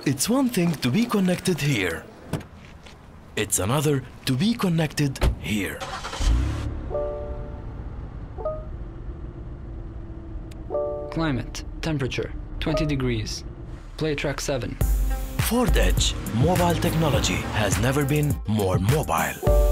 It's one thing to be connected here. It's another to be connected here. Climate, temperature, 20 degrees. Play track 7. Ford Edge mobile technology has never been more mobile.